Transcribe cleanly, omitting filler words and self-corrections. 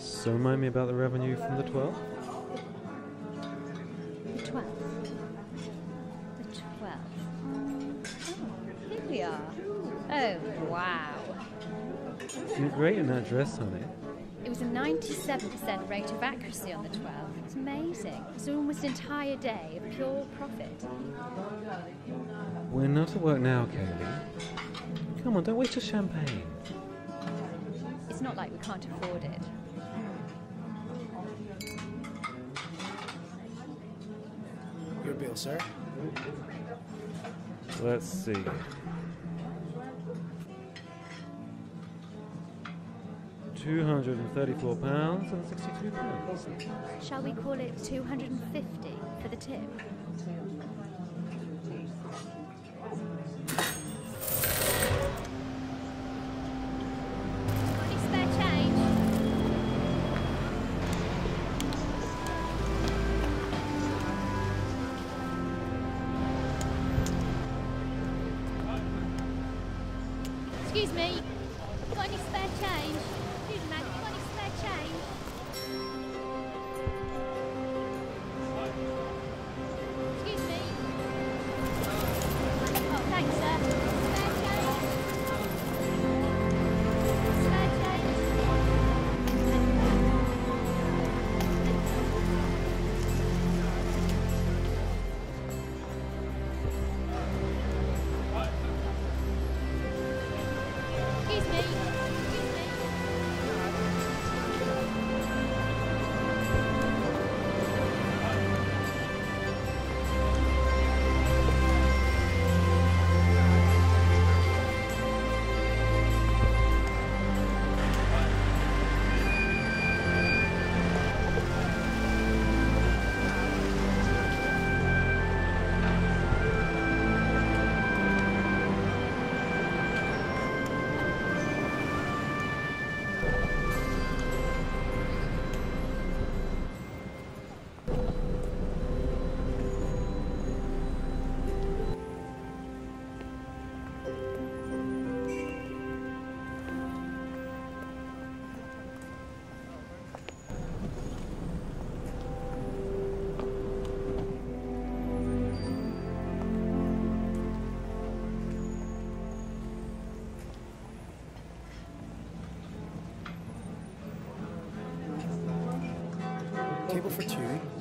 So remind me about the revenue from the 12th? The 12th. The 12th. Oh, here we are. Oh, wow. You look great in that dress, honey. It was a 97% rate of accuracy on the 12th. It's amazing. It's almost an entire day of pure profit. We're not at work now, Kayley. Come on, don't waste your champagne. It's not like we can't afford it. Your bill, sir. Let's see. £234.62. Shall we call it 250 for the tip? Got any spare change? Excuse me. Got any spare change? Excuse me, ma'am. Got any spare change? Excuse me. Oh, thanks, sir. Spare change? Spare change? Excuse me. Excuse me. Table for two.